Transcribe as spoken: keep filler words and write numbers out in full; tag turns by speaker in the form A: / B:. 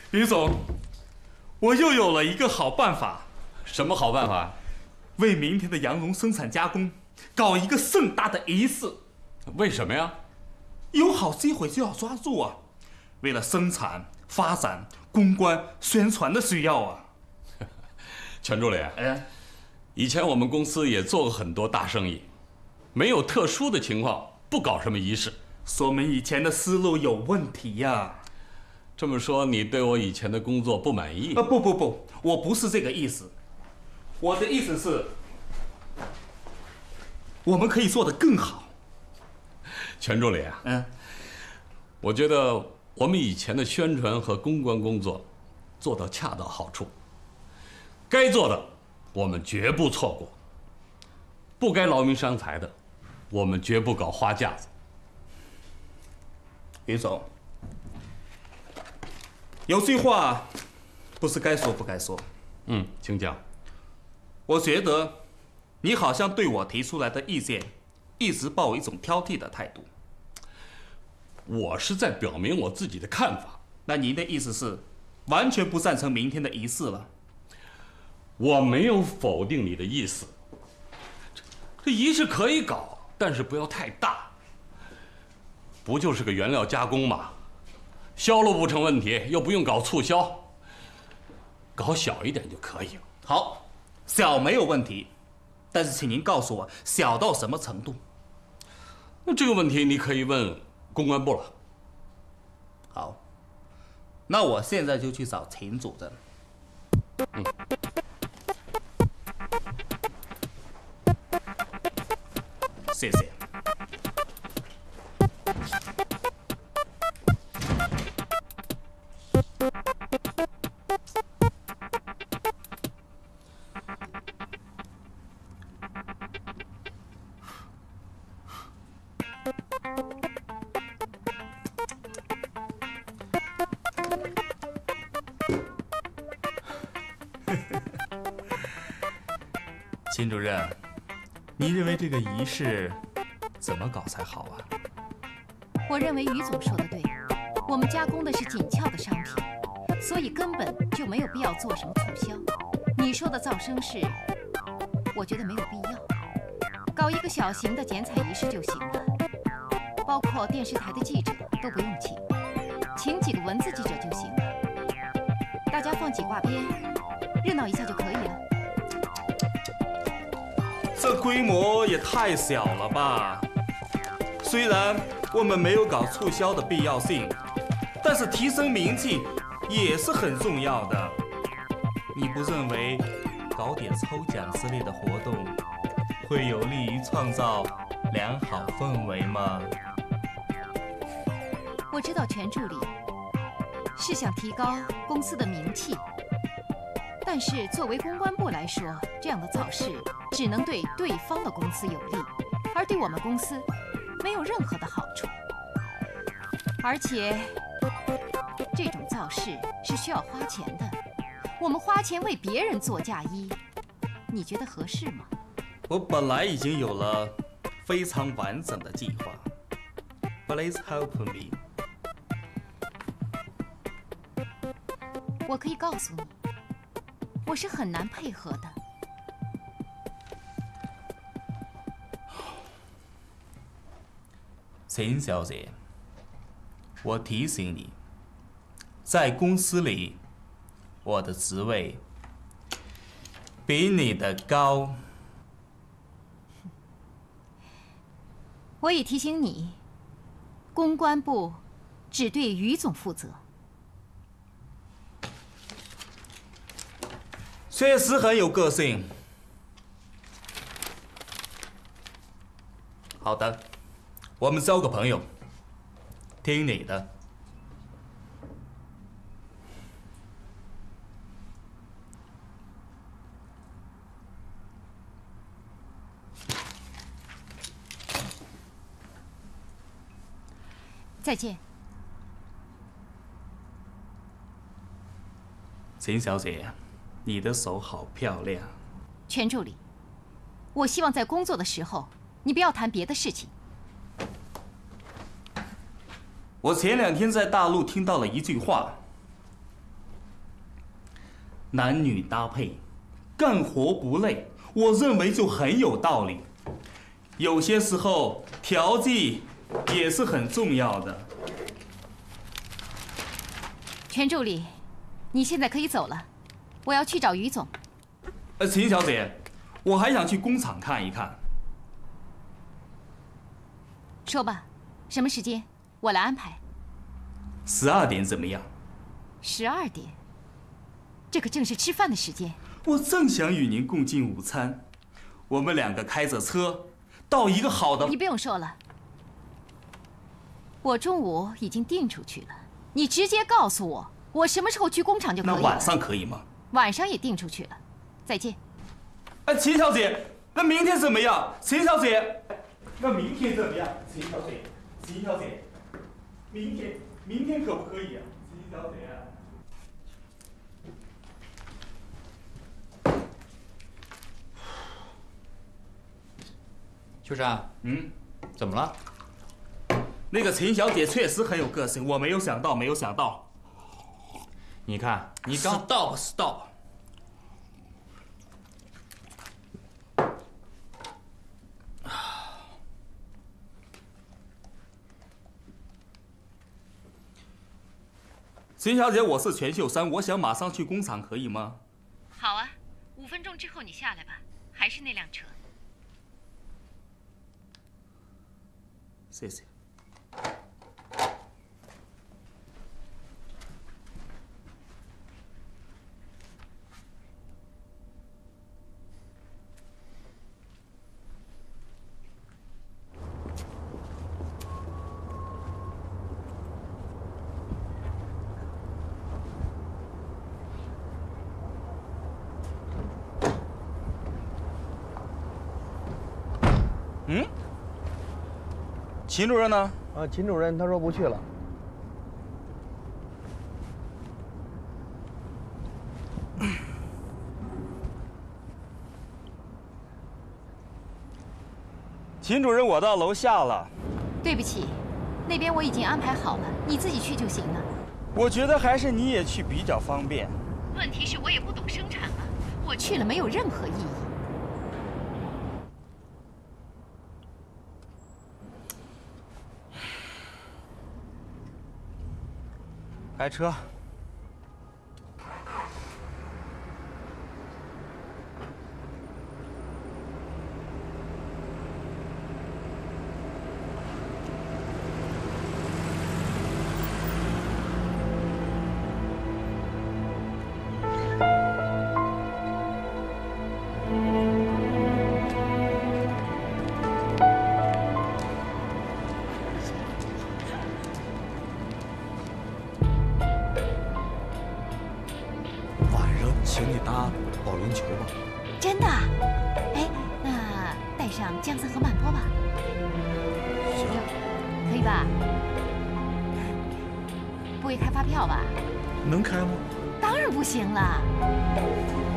A: 于总，我又有了一个好办法。
B: 什么好办法？
A: 为明天的羊绒生产加工搞一个盛大的仪式。
B: 为什么呀？
A: 有好机会就要抓住啊！为了生产、发展、公关、宣传的需要啊。
B: 全助理，
A: 哎，
B: 以前我们公司也做过很多大生意，没有特殊的情况不搞什么仪式，
A: 说明以前的思路有问题呀、啊。
B: 这么说，你对我以前的工作不满意？
A: 啊，不不不，我不是这个意思。我的意思是，我们可以做得更好。
B: 全助理啊，
A: 嗯，
B: 我觉得我们以前的宣传和公关工作做到恰到好处，该做的我们绝不错过，不该劳民伤财的，我们绝不搞花架子。
A: 于总，有句话不是该说不该说。
B: 嗯，请讲。
A: 我觉得你好像对我提出来的意见一直抱一种挑剔的态度。
B: 我是在表明我自己的看法。
A: 那您的意思是完全不赞成明天的仪式了？
B: 我没有否定你的意思。这这仪式可以搞，但是不要太大。不就是个原料加工吗？销路不成问题，又不用搞促销，搞小一点就可以了。
A: 好，小没有问题，但是请您告诉我，小到什么程度？
B: 那这个问题你可以问公关部了。
A: 好，那我现在就去找秦主任。
B: 嗯。
A: 谢谢。秦主任，您认为这个仪式怎么搞才好啊？
C: 我认为于总说的对，我们加工的是紧俏的商品，所以根本就没有必要做什么促销。你说的造声式，我觉得没有必要，搞一个小型的剪彩仪式就行了，包括电视台的记者都不用请，请几个文字记者就行了，大家放几挂鞭，热闹一下就可以了。
A: 这规模也太小了吧！虽然我们没有搞促销的必要性，但是提升名气也是很重要的。你不认为搞点抽奖之类的活动会有利于创造良好氛围吗？
C: 我知道全助理是想提高公司的名气，但是作为公关部来说，这样的造势只能对对方的公司有利，而对我们公司没有任何的好处。而且这种造势是需要花钱的，我们花钱为别人做嫁衣，你觉得合适吗？
A: 我本来已经有了非常完整的计划。Please help me。
C: 我可以告诉你，我是很难配合的。
A: 秦小姐，我提醒你，在公司里，我的职位比你的高。
C: 我也提醒你，公关部只对于总负责。
A: 确实很有个性。好的，我们交个朋友，听你的。
C: 再见。
A: 秦小姐，你的手好漂亮。
C: 全助理，我希望在工作的时候，你不要谈别的事情。
A: 我前两天在大陆听到了一句话： 男女搭配，干活不累，我认为就很有道理。有些时候调剂也是很重要的。
C: 全助理，你现在可以走了，我要去找于总。
A: 呃，秦小姐，我还想去工厂看一看。
C: 说吧，什么时间？我来安排。
A: 十二点怎么样？
C: 十二点，这可正是吃饭的时间。
A: 我正想与您共进午餐，我们两个开着车到一个好的。
C: 你不用说了，我中午已经订出去了，你直接告诉我，我什么时候去工厂就可以了。
A: 那晚上可以吗？
C: 晚上也订出去了，再见。
A: 哎，秦小姐，那明天怎么样？秦小姐，那明天怎么样？秦小姐，秦小姐，明天，明天可不可以啊？秦小姐。
D: 秋山，
A: 嗯，
D: 怎么了？
A: 那个秦小姐确实很有个性，我没有想到，没有想到。
D: 你看，你刚
A: stop stop。秦小姐，我是全秀山，我想马上去工厂，可以吗？
C: 好啊，五分钟之后你下来吧，还是那辆车。
A: 谢谢。嗯？秦主任呢？
E: 啊，秦主任他说不去了。
A: 秦主任，我到楼下了。
C: 对不起，那边我已经安排好了，你自己去就行了。
A: 我觉得还是你也去比较方便。
C: 问题是我也不懂生产啊，我去了没有任何意义。
A: 开车。
E: 请你搭保龄球吧。
C: 真的？哎，那带上姜丝和曼波吧。
E: 行，
C: 可以吧？不会开发票吧？
E: 能开吗？
C: 当然不行了。